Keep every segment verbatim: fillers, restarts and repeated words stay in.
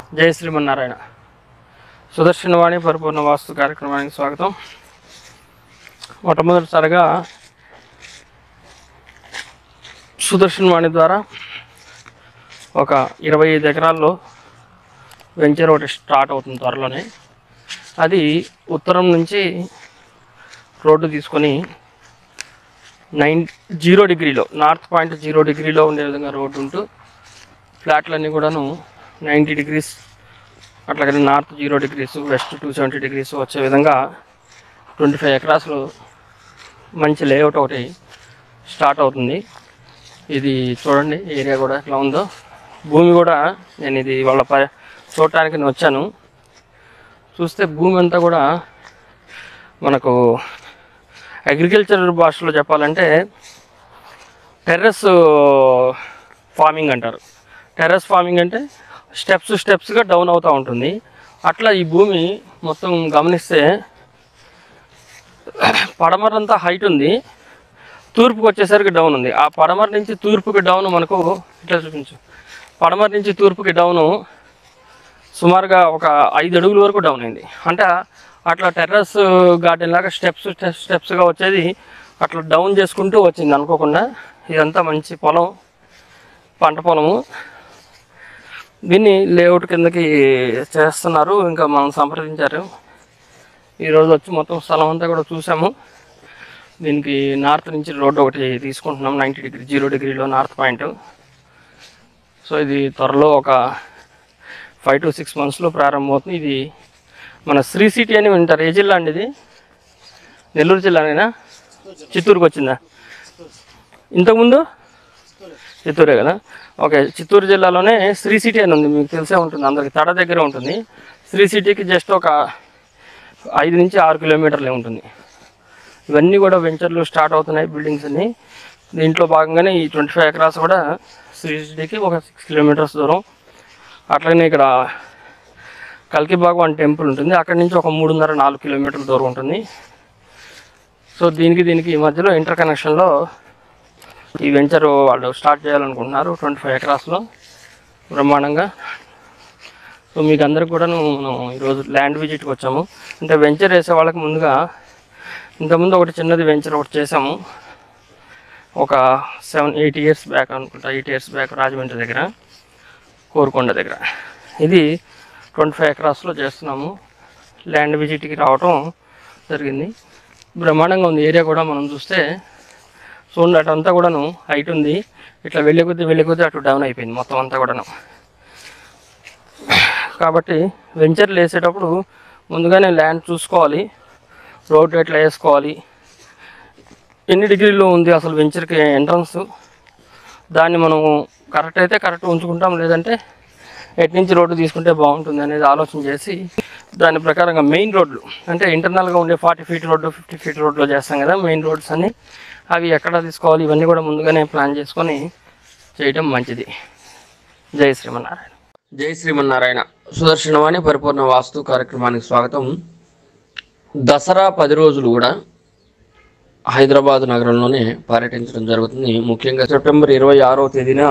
జయ శ్రీమన్నారాయణ. సుదర్శనవాణి పరిపూర్ణ వాస్తు కార్యక్రమానికి స్వాగతం. మొట్టమొదటిసారిగా సుదర్శనవాణి ద్వారా ఒక ఇరవై ఐదు ఎకరాల్లో వెంచర్ ఒకటి స్టార్ట్ అవుతుంది త్వరలోనే. అది ఉత్తరం నుంచి రోడ్డు తీసుకొని నైన్ జీరో డిగ్రీలో నార్త్ పాయింట్ జీరో డిగ్రీలో ఉండే విధంగా రోడ్డు ఉంటూ ఫ్లాట్లన్నీ కూడాను నైంటీ డిగ్రీస్ అట్లాగే north zero degrees west two seventy degrees వచ్చే విధంగా ట్వంటీ ఫైవ్ ఎకరాస్లో మంచి లేఅవుట్ ఒకటి స్టార్ట్ అవుతుంది. ఇది చూడండి ఏరియా కూడా ఎట్లా ఉందో. భూమి కూడా నేను ఇది వాళ్ళ ప చూడటానికి నేను వచ్చాను. చూస్తే భూమి అంతా కూడా మనకు అగ్రికల్చర్ భాషలో చెప్పాలంటే టెర్రస్ ఫార్మింగ్ అంటారు. టెర్రస్ ఫార్మింగ్ అంటే స్టెప్స్ స్టెప్స్గా డౌన్ అవుతూ ఉంటుంది. అట్లా ఈ భూమి మొత్తం గమనిస్తే పడమరంతా హైట్ ఉంది, తూర్పుకి వచ్చేసరికి డౌన్ ఉంది. ఆ పడమర నుంచి తూర్పుకి డౌన్ మనకు ఇట్లా చూపించు. పడమర నుంచి తూర్పుకి డౌను సుమారుగా ఒక ఐదు అడుగుల వరకు డౌన్ అయింది. అంటే అట్లా టెర్రస్ గార్డెన్ లాగా స్టెప్స్ స్టెప్స్గా వచ్చేది అట్లా డౌన్ చేసుకుంటూ వచ్చింది అనుకోకుండా. ఇదంతా మంచి పొలం, పంట పొలము. దీన్ని లేఅవుట్ కిందకి చేస్తున్నారు. ఇంకా మనం సంప్రదించారు. ఈరోజు వచ్చి మొత్తం స్థలం అంతా కూడా చూసాము. దీనికి నార్త్ నుంచి రోడ్డు ఒకటి తీసుకుంటున్నాం, నైంటీ డిగ్రీ జీరో డిగ్రీలో నార్త్ పాయింట్. సో ఇది త్వరలో ఒక ఫైవ్ టు సిక్స్ మంత్స్లో ప్రారంభమవుతుంది. ఇది మన శ్రీ సిటీ అని వింటారు. ఏ జిల్లా అండి ఇది? నెల్లూరు జిల్లానేనా? చిత్తూరుకి వచ్చిందా? ఇంతకుముందు చిత్తూరే కదా. ఓకే, చిత్తూరు జిల్లాలోనే శ్రీ సిటీ అని ఉంది, మీకు తెలిసే ఉంటుంది, అందరికి తడ దగ్గర ఉంటుంది. శ్రీ సిటీకి జస్ట్ ఒక ఐదు నుంచి ఆరు కిలోమీటర్లే ఉంటుంది. ఇవన్నీ కూడా వెంచర్లు స్టార్ట్ అవుతున్నాయి, బిల్డింగ్స్ అన్ని. దీంట్లో భాగంగానే ఈ ట్వంటీ ఫైవ్ ఎకరాస్ కూడా శ్రీ సిటీకి ఒక సిక్స్ కిలోమీటర్స్ దూరం. అట్లనే ఇక్కడ కల్కి భగవాన్ టెంపుల్ ఉంటుంది, అక్కడి నుంచి ఒక మూడున్నర నాలుగు కిలోమీటర్ల దూరం ఉంటుంది. సో దీనికి దీనికి ఈ మధ్యలో ఇంటర్ కనెక్షన్లో ఈ వెంచర్ వాళ్ళు స్టార్ట్ చేయాలనుకుంటున్నారు ట్వంటీ ఫైవ్ ఎకరాస్లో బ్రహ్మాండంగా. సో మీకు అందరికి కూడా మనం ఈరోజు ల్యాండ్ విజిట్కి వచ్చాము. అంటే వెంచర్ వేసే వాళ్ళకి ముందుగా ఇంతకుముందు ఒకటి చిన్నది వెంచర్ ఒకటి చేసాము, ఒక సెవెన్ ఎయిట్ ఇయర్స్ బ్యాక్ అనుకుంటా, ఎయిట్ ఇయర్స్ బ్యాక్ రాజమండ్రి దగ్గర, కోరుకొండ దగ్గర. ఇది ట్వంటీ ఫైవ్ ఎకరాస్లో చేస్తున్నాము. ల్యాండ్ విజిట్కి రావటం జరిగింది. బ్రహ్మాండంగా ఉంది ఏరియా కూడా. మనం చూస్తే చూడండి, అటు అంతా కూడాను హైట్ ఉంది. ఇట్లా వెళ్ళే కొద్దీ వెళ్ళే కొద్దీ అటు డౌన్ అయిపోయింది మొత్తం అంతా కూడాను. కాబట్టి వెంచర్లు వేసేటప్పుడు ముందుగానే ల్యాండ్ చూసుకోవాలి, రోడ్డు ఎట్లా వేసుకోవాలి, ఎన్ని డిగ్రీలో ఉంది అసలు వెంచర్కి ఎంట్రన్స్, దాన్ని మనం కరెక్ట్ అయితే కరెక్ట్ ఉంచుకుంటాం, లేదంటే ఎటు నుంచి రోడ్డు తీసుకుంటే బాగుంటుంది అనేది ఆలోచన చేసి దాని ప్రకారంగా మెయిన్ రోడ్లు అంటే ఇంటర్నల్గా ఉండే forty feet road fifty feet రోడ్లో చేస్తాం కదా మెయిన్ రోడ్స్ అన్ని, అవి ఎక్కడ తీసుకోవాలి ఇవన్నీ కూడా ముందుగానే ప్లాన్ చేసుకొని చేయడం మంచిది. జై శ్రీమన్నారాయణ. జై శ్రీమన్నారాయణ. సుదర్శనవాణి పరిపూర్ణ వాస్తు కార్యక్రమానికి స్వాగతం. దసరా పది రోజులు కూడా హైదరాబాద్ నగరంలోనే పర్యటించడం జరుగుతుంది. ముఖ్యంగా సెప్టెంబర్ ఇరవై ఆరవ తేదీన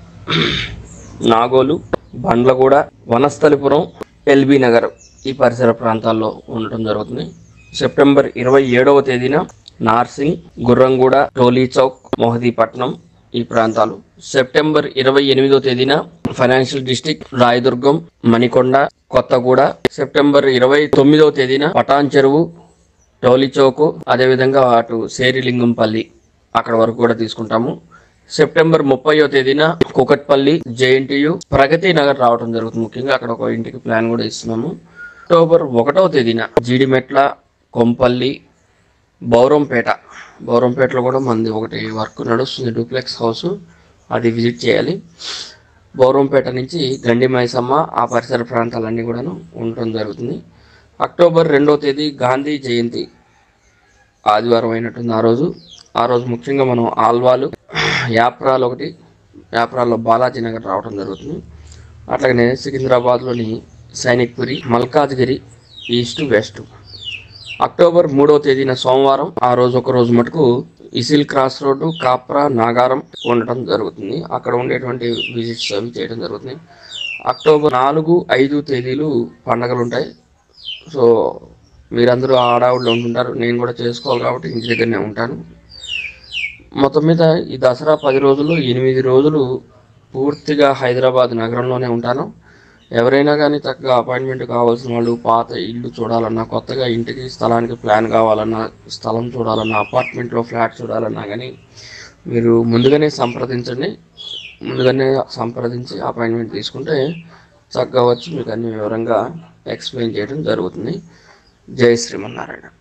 నాగోలు, బండ్లగూడ, వనస్థలిపురం, ఎల్బీ నగర్ ఈ పరిసర ప్రాంతాల్లో ఉండటం జరుగుతుంది. సెప్టెంబర్ ఇరవై ఏడవ తేదీన నార్సింగ్, గుర్రంగూడ, టోలీ చౌక్, మొహదీపట్నం ఈ ప్రాంతాలు. సెప్టెంబర్ ఇరవై ఎనిమిదో తేదీన financial district, Rayadurgam, Manikonda, Kothaguda. September ఇరవై తొమ్మిదవ తేదీన పటాన్ చెరువు, టోలీ చౌక్, అదేవిధంగా అటు సేరిలింగంపల్లి అక్కడ వరకు కూడా తీసుకుంటాము. సెప్టెంబర్ ముప్పైవ తేదీన కూకట్పల్లి, జేఎన్టీయు, ప్రగతి నగర్ రావడం జరుగుతుంది. ముఖ్యంగా అక్కడ ఒక ఇంటికి ప్లాన్ కూడా ఇస్తున్నాము. అక్టోబర్ ఒకటవ తేదీన జీడిమెట్ల, కొంపల్లి, బౌరంపేట. బౌరంపేటలో కూడా మనది ఒకటి వర్క్ నడుస్తుంది, డూప్లెక్స్ హౌస్, అది విజిట్ చేయాలి. బౌరంపేట నుంచి గండి మైసమ్మ ఆ పరిసర ప్రాంతాలన్నీ కూడాను ఉండటం జరుగుతుంది. అక్టోబర్ రెండవ తేదీ గాంధీ జయంతి ఆదివారం అయినట్టుంది. ఆ రోజు ఆ రోజు ముఖ్యంగా మనం ఆల్వాలు, యాప్రాలు ఒకటి, యాప్రాల్లో బాలాజీ నగర్ రావడం జరుగుతుంది. అట్లాగనే సికింద్రాబాద్లోని Sainikpuri, Malkajgiri east west. October మూడవ తేదీన సోమవారం ఆ రోజు ఒక రోజు మటుకు ECIL cross road, Kapra, Nagaram ఉండటం జరుగుతుంది. అక్కడ ఉండేటువంటి విజిట్స్ అవి చేయడం జరుగుతుంది. అక్టోబర్ నాలుగు ఐదు తేదీలు పండగలు ఉంటాయి. సో మీరందరూ ఆడావుడిలో ఉంటుంటారు, నేను కూడా చేసుకోవాలి కాబట్టి ఇంటి దగ్గరనే ఉంటాను. మొత్తం మీద ఈ దసరా పది రోజులు ఎనిమిది రోజులు పూర్తిగా హైదరాబాద్ నగరంలోనే ఉంటాను. ఎవరైనా కానీ చక్కగా అపాయింట్మెంట్ కావాల్సిన వాళ్ళు, పాత ఇల్లు చూడాలన్నా, కొత్తగా ఇంటికి స్థలానికి ప్లాన్ కావాలన్నా, స్థలం చూడాలన్నా, అపార్ట్మెంట్లో ఫ్లాట్ చూడాలన్నా కానీ మీరు ముందుగానే సంప్రదించండి. ముందుగానే సంప్రదించి అపాయింట్మెంట్ తీసుకుంటే చక్కగా వచ్చి మీకు అన్ని వివరంగా ఎక్స్ప్లెయిన్ చేయడం జరుగుతుంది. జై శ్రీమన్నారాయణ.